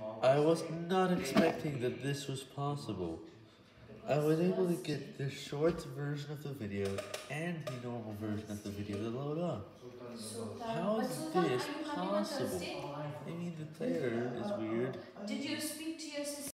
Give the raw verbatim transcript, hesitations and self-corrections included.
I was not expecting that this was possible. I was able to get the short version of the video and the normal version of the video to load up. How is this possible? I mean, the player is weird. Did you speak to your sister?